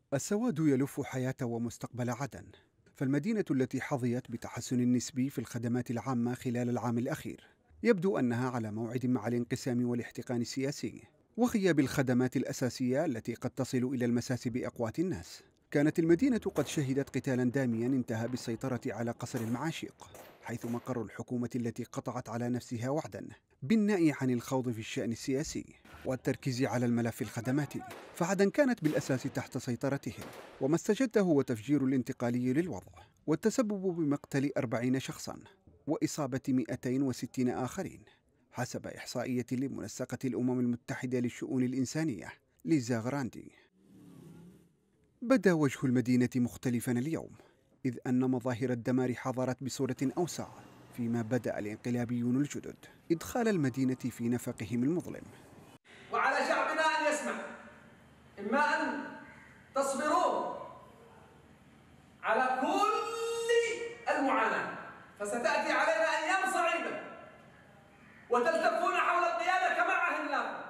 السواد يلف حياة ومستقبل عدن، فالمدينة التي حظيت بتحسن نسبي في الخدمات العامة خلال العام الأخير يبدو أنها على موعد مع الانقسام والاحتقان السياسي وغياب الخدمات الأساسية التي قد تصل إلى المساس بأقوات الناس. كانت المدينة قد شهدت قتالا داميا انتهى بالسيطرة على قصر المعاشيق، حيث مقر الحكومة التي قطعت على نفسها وعدا بالنأي عن الخوض في الشأن السياسي والتركيز على الملف الخدماتي، فعدن كانت بالأساس تحت سيطرتهم، وما استجده هو تفجير الانتقالي للوضع والتسبب بمقتل 40 شخصا وإصابة 260 آخرين حسب إحصائية لمنسقة الأمم المتحدة للشؤون الإنسانية ليزا غراندي. بدا وجه المدينة مختلفا اليوم، إذ أن مظاهر الدمار حضرت بصورة أوسع فيما بدأ الانقلابيون الجدد إدخال المدينة في نفقهم المظلم. وعلى شعبنا أن يسمع، إما أن تصبروا على كل المعاناة، فستأتي علينا أيام صعيبة وتلتفون حول القيادة كما عهدنا،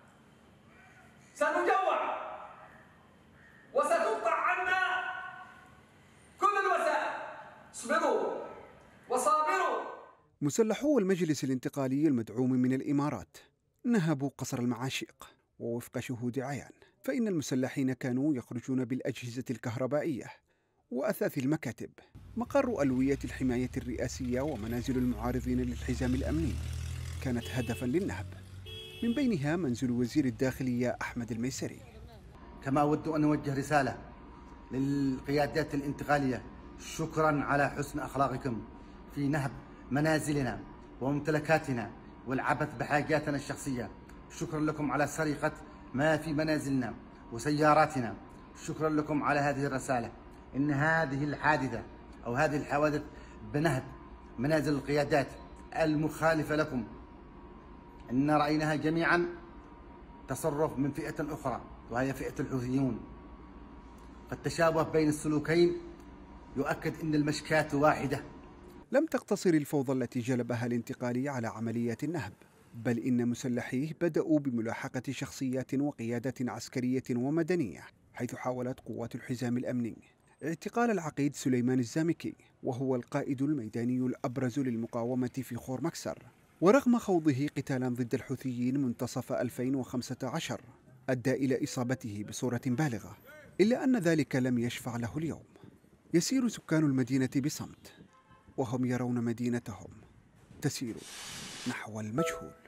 سنجوع وستقطع عنا كل الوسائل، اصبروا وصابروا. مسلحو المجلس الانتقالي المدعوم من الإمارات نهبوا قصر المعاشيق، ووفق شهود عيان فإن المسلحين كانوا يخرجون بالأجهزة الكهربائية وأثاث المكاتب. مقر ألوية الحماية الرئاسية ومنازل المعارضين للحزام الأمني كانت هدفا للنهب، من بينها منزل وزير الداخلية أحمد الميسري. كما أود أن أوجه رسالة للقيادات الانتقالية، شكرا على حسن أخلاقكم في نهب منازلنا وممتلكاتنا والعبث بحاجاتنا الشخصية. شكرا لكم على سرقة ما في منازلنا وسياراتنا. شكرا لكم على هذه الرسالة. إن هذه الحادثة أو هذه الحوادث بنهب منازل القيادات المخالفة لكم إن رأيناها جميعا تصرف من فئة أخرى، وهي فئة الحوثيون. فالتشابه بين السلوكين يؤكد أن المشكاة واحدة. لم تقتصر الفوضى التي جلبها الانتقالي على عمليات النهب، بل إن مسلحيه بدأوا بملاحقة شخصيات وقيادات عسكرية ومدنية، حيث حاولت قوات الحزام الأمني اعتقال العقيد سليمان الزامكي، وهو القائد الميداني الأبرز للمقاومة في خور مكسر. ورغم خوضه قتالا ضد الحوثيين منتصف 2015 أدى إلى إصابته بصورة بالغة، إلا أن ذلك لم يشفع له اليوم. يسير سكان المدينة بصمت، وهم يرون مدينتهم تسير نحو المجهول.